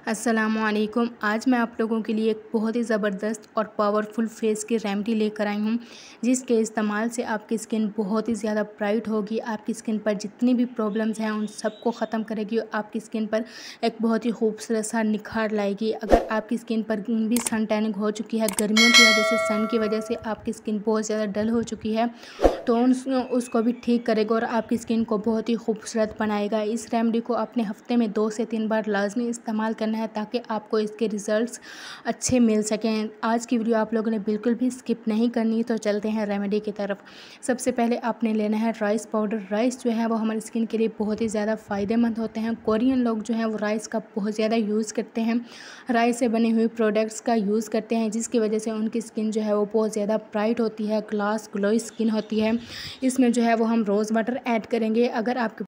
अस्सलामुअलैकुम। आज मैं आप लोगों के लिए एक बहुत ही ज़बरदस्त और पावरफुल फेस की रेमेडी लेकर आई हूँ, जिसके इस्तेमाल से आपकी स्किन बहुत ही ज़्यादा ब्राइट होगी। आपकी स्किन पर जितनी भी प्रॉब्लम्स हैं उन सबको ख़त्म करेगी और आपकी स्किन पर एक बहुत ही खूबसूरत सा निखार लाएगी। अगर आपकी स्किन पर भी सन टैनिंग हो चुकी है, गर्मियों की वजह से, सन की वजह से आपकी स्किन बहुत ज़्यादा डल हो चुकी है, तो उसको भी ठीक करेगा और आपकी स्किन को बहुत ही खूबसूरत बनाएगा। इस रेमेडी को अपने हफ्ते में 2 से 3 बार लाजमी इस्तेमाल करना है, ताकि आपको इसके रिज़ल्ट्स अच्छे मिल सकें। आज की वीडियो आप लोगों ने बिल्कुल भी स्किप नहीं करनी, तो चलते हैं रेमेडी की तरफ। सबसे पहले आपने लेना है राइस पाउडर। राइस जो है वो हमारी स्किन के लिए बहुत ही ज़्यादा फ़ायदेमंद होते हैं। कोरियन लोग जो हैं वो राइस का बहुत ज़्यादा यूज़ करते हैं, राइस से बने हुए प्रोडक्ट्स का यूज़ करते हैं, जिसकी वजह से उनकी स्किन जो है वो बहुत ज़्यादा ब्राइट होती है, ग्लोई स्किन होती है। इसमें जो है वो हम रोज़ वाटर ऐड करेंगे। अगर आपके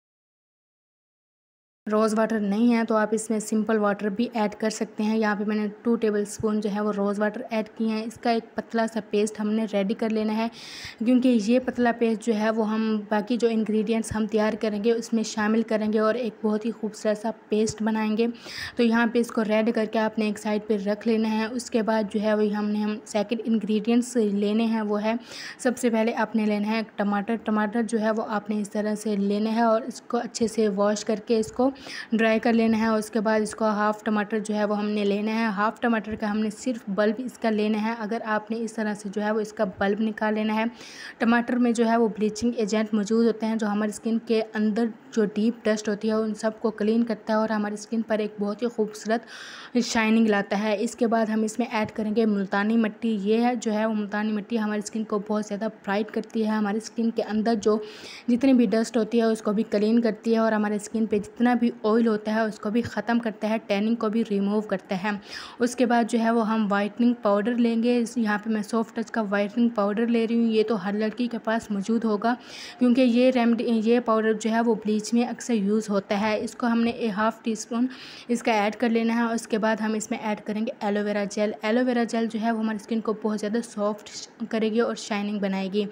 रोज़ वाटर नहीं है तो आप इसमें सिंपल वाटर भी ऐड कर सकते हैं। यहाँ पे मैंने 2 टेबलस्पून जो है वो रोज़ वाटर ऐड किए हैं। इसका एक पतला सा पेस्ट हमने रेडी कर लेना है, क्योंकि ये पतला पेस्ट जो है वो हम बाकी जो इंग्रेडिएंट्स हम तैयार करेंगे उसमें शामिल करेंगे और एक बहुत ही खूबसूरत सा पेस्ट बनाएंगे। तो यहाँ पे इसको रेडी करके आपने एक साइड पर रख लेना है। उसके बाद जो है वही हम सेकेंड इंग्रेडिएंट्स लेने हैं, वो है सबसे पहले आपने लेना है टमाटर। टमाटर जो है वो आपने इस तरह से लेना है और इसको अच्छे से वॉश करके इसको ड्राई कर लेना है। उसके बाद इसको हाफ़ टमाटर जो है वो हमने लेना है। हाफ़ टमाटर का हमने सिर्फ बल्ब इसका लेना है। अगर आपने इस तरह से जो है वो इसका बल्ब निकाल लेना है। टमाटर में जो है वो ब्लीचिंग एजेंट मौजूद होते हैं, जो हमारी स्किन के अंदर जो डीप डस्ट होती है उन सब को क्लीन करता है और हमारी स्किन पर एक बहुत ही खूबसूरत शाइनिंग लाता है। इसके बाद हम इसमें ऐड करेंगे मुल्तानी मिट्टी। ये है जो है वो मुल्तानी मिट्टी हमारी स्किन को बहुत ज़्यादा ब्राइट करती है, हमारी स्किन के अंदर जो जितनी भी डस्ट होती है उसको भी क्लीन करती है और हमारे स्किन पे जितना भी ऑयल होता है उसको भी ख़त्म करता है, टैनिंग को भी रिमूव करता है। उसके बाद जो है वो हम वाइटनिंग पाउडर लेंगे। यहाँ पे मैं सॉफ्ट टच का वाइटनिंग पाउडर ले रही हूँ। ये तो हर लड़की के पास मौजूद होगा, क्योंकि ये पाउडर जो है वो ब्लीच में अक्सर यूज़ होता है। इसको हमने 1/2 टीस्पून इसका ऐड कर लेना है। उसके बाद हम इसमें ऐड करेंगे एलोवेरा जेल। एलोवेरा जेल जो है वो हमारी स्किन को बहुत ज़्यादा सॉफ्ट करेगी और शाइनिंग बनाएगी।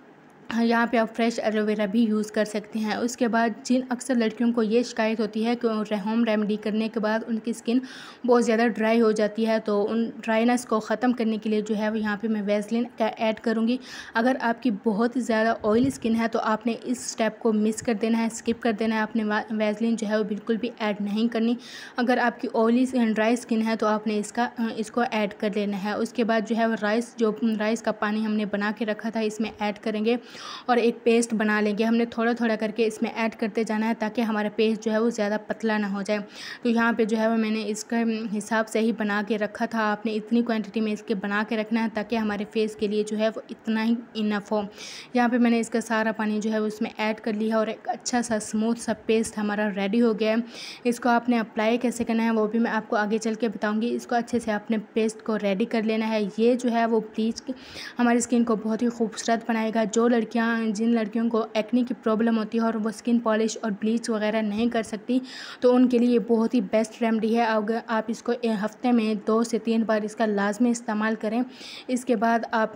यहाँ पे आप फ्रेश एलोवेरा भी यूज़ कर सकते हैं। उसके बाद जिन अक्सर लड़कियों को ये शिकायत होती है कि होम रेमेडी करने के बाद उनकी स्किन बहुत ज़्यादा ड्राई हो जाती है, तो उन ड्राइनेस को ख़त्म करने के लिए जो है वो यहाँ पे मैं वैसलीन का ऐड करूँगी। अगर आपकी बहुत ही ज़्यादा ऑयली स्किन है तो आपने इस स्टेप को मिस कर देना है, स्किप कर देना है। आपने वैसलीन जो है वो बिल्कुल भी ऐड नहीं करनी। अगर आपकी ऑयली ड्राई स्किन है तो आपने इसको ऐड कर लेना है। उसके बाद जो है वो राइस का पानी हमने बना के रखा था इसमें ऐड करेंगे और एक पेस्ट बना लेंगे। हमने थोड़ा थोड़ा करके इसमें ऐड करते जाना है, ताकि हमारा पेस्ट जो है वो ज़्यादा पतला ना हो जाए। तो यहाँ पे जो है वो मैंने इसका हिसाब से ही बना के रखा था। आपने इतनी क्वांटिटी में इसके बना के रखना है ताकि हमारे फेस के लिए जो है वो इतना ही इनफ हो। यहाँ पे मैंने इसका सारा पानी जो है वो उसमें ऐड कर लिया और एक अच्छा सा स्मूथ सा पेस्ट हमारा रेडी हो गया है। इसको आपने अप्लाई कैसे करना है वो भी मैं आपको आगे चल के बताऊँगी। इसको अच्छे से आपने पेस्ट को रेडी कर लेना है। ये जो है वो ब्लीच हमारी स्किन को बहुत ही खूबसूरत बनाएगा। जिन लड़कियों को एक्ने की प्रॉब्लम होती है और वो स्किन पॉलिश और ब्लीच वगैरह नहीं कर सकती, तो उनके लिए ये बहुत ही बेस्ट रेमेडी है। अगर आप इसको हफ्ते में 2 से 3 बार इसका लाजमी इस्तेमाल करें। इसके बाद आप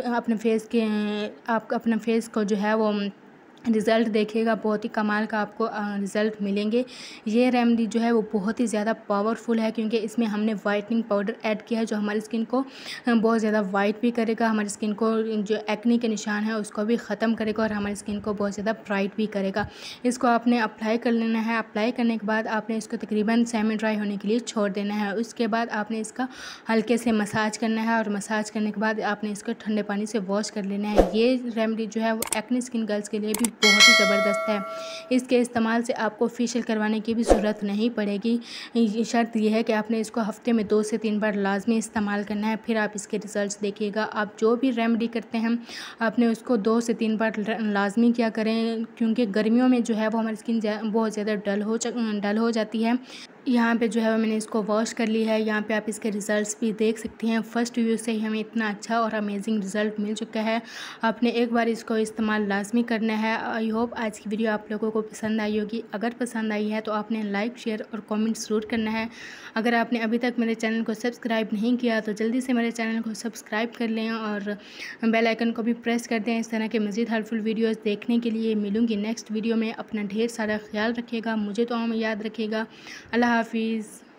अपने फेस को जो है वो रिज़ल्ट देखिएगा, बहुत ही कमाल का आपको रिज़ल्ट मिलेंगे। ये रेमेडी जो है वो बहुत ही ज़्यादा पावरफुल है, क्योंकि इसमें हमने वाइटनिंग पाउडर ऐड किया है, जो हमारी स्किन को बहुत ज़्यादा वाइट भी करेगा, हमारी स्किन को जो एक्ने के निशान है उसको भी ख़त्म करेगा और हमारी स्किन को बहुत ज़्यादा ब्राइट भी करेगा। इसको आपने अप्लाई कर लेना है। अप्लाई करने के बाद आपने इसको तकरीबन सेमी ड्राई होने के लिए छोड़ देना है। उसके बाद आपने इसका हल्के से मसाज करना है और मसाज करने के बाद आपने इसको ठंडे पानी से वॉश कर लेना है। ये रेमेडी जो है वो एक्ने स्किन गर्ल्स के लिए भी बहुत ही ज़बरदस्त है। इसके इस्तेमाल से आपको फेशियल करवाने की भी ज़रूरत नहीं पड़ेगी। शर्त यह है कि आपने इसको हफ्ते में 2 से 3 बार लाजमी इस्तेमाल करना है, फिर आप इसके रिज़ल्ट्स देखिएगा। आप जो भी रेमेडी करते हैं आपने उसको 2 से 3 बार लाजमी किया करें, क्योंकि गर्मियों में जो है वो हमारी स्किन बहुत ज़्यादा डल हो जाती है। यहाँ पे जो है मैंने इसको वॉश कर लिया है। यहाँ पे आप इसके रिज़ल्ट्स भी देख सकती हैं। फ़र्स्ट व्यू से ही हमें इतना अच्छा और अमेजिंग रिज़ल्ट मिल चुका है। आपने एक बार इसको इस्तेमाल लाजमी करना है। आई होप आज की वीडियो आप लोगों को पसंद आई होगी। अगर पसंद आई है तो आपने लाइक, शेयर और कमेंट ज़रूर करना है। अगर आपने अभी तक मेरे चैनल को सब्सक्राइब नहीं किया तो जल्दी से मेरे चैनल को सब्सक्राइब कर लें और बेल आइकन को भी प्रेस कर दें। इस तरह के मज़ीद हेल्पफुल वीडियोज़ देखने के लिए मिलूँगी नेक्स्ट वीडियो में। अपना ढेर सारा ख्याल रखिएगा, मुझे तो याद रखिएगा। अल्लाह हाफिज़।